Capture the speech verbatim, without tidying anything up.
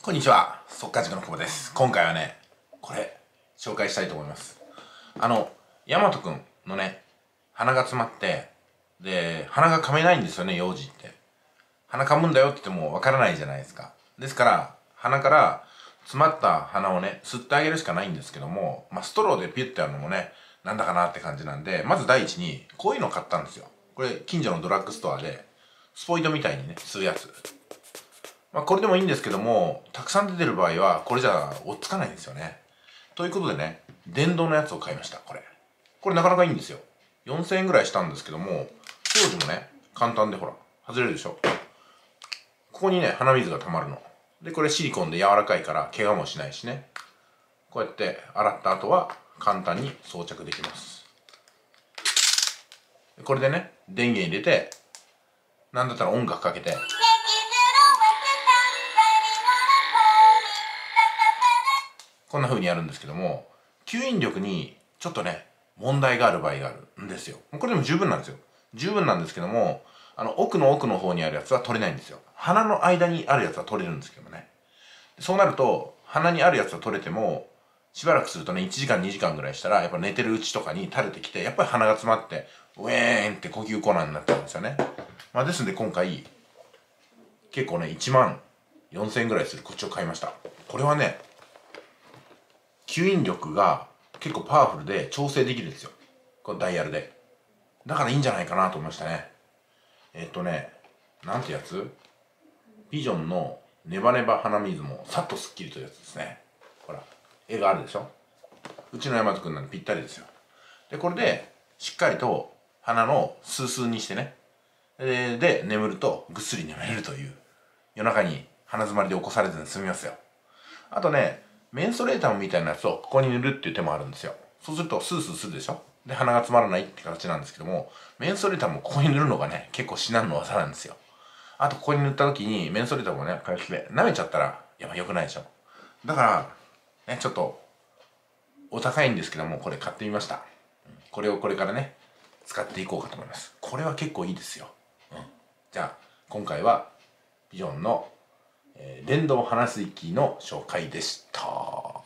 こんにちは、速稼塾の久保です。今回はね、これ、紹介したいと思います。あの、ヤマトくんのね、鼻が詰まって、で、鼻が噛めないんですよね、幼児って。鼻噛むんだよって言ってもわからないじゃないですか。ですから、鼻から詰まった鼻をね、吸ってあげるしかないんですけども、まあ、ストローでピュッてやるのもね、なんだかなって感じなんで、まず第一に、こういうのを買ったんですよ。これ、近所のドラッグストアで、スポイトみたいにね、吸うやつ。まあこれでもいいんですけども、たくさん出てる場合は、これじゃ追っつかないんですよね。ということでね、電動のやつを買いました、これ。これなかなかいいんですよ。よんせんえんぐらいしたんですけども、当時もね、簡単でほら、外れるでしょ。ここにね、鼻水が溜まるの。で、これシリコンで柔らかいから怪我もしないしね。こうやって洗った後は簡単に装着できます。これでね、電源入れて、なんだったら音楽かけて、こんな風にやるんですけども、吸引力にちょっとね、問題がある場合があるんですよ。これでも十分なんですよ。十分なんですけども、あの、奥の奥の方にあるやつは取れないんですよ。鼻の間にあるやつは取れるんですけどね。そうなると、鼻にあるやつは取れても、しばらくするとね、いちじかんにじかんぐらいしたら、やっぱ寝てるうちとかに垂れてきて、やっぱり鼻が詰まって、ウェーンって呼吸困難になっちゃうんですよね。まあですので今回、結構ね、いちまんよんせんえんぐらいするこっちを買いました。これはね、吸引力が結構パワフルで調整できるんですよ。このダイヤルで。だからいいんじゃないかなと思いましたね。えっとね、なんてやつビジョンのネバネバ鼻水もさっとスッキリというやつですね。ほら、絵があるでしょ。うちの山田くんなんでぴったりですよ。で、これでしっかりと鼻のスースーにしてね。で、で眠るとぐっすり眠れるという。夜中に鼻詰まりで起こされずに済みますよ。あとね、メンソレーターみたいなやつをここに塗るっていう手もあるんですよ。そうするとスースーするでしょ。で、鼻が詰まらないって形なんですけども、メンソレーターもここに塗るのがね、結構至難の技なんですよ。あと、ここに塗った時にメンソレーターもね、回復で舐めちゃったら、やっぱ良くないでしょ。だから、ね、ちょっと、お高いんですけども、これ買ってみました。これをこれからね、使っていこうかと思います。これは結構いいですよ。うん、じゃあ、今回は、ビジョンの、えー、電動鼻吸い機の紹介でした。